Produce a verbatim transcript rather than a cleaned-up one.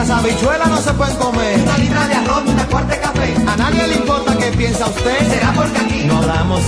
las habichuelas no se pueden comer. Una libra de arroz, una cuarta de café. A nadie le importa qué piensa usted. Será porque aquí no hablamos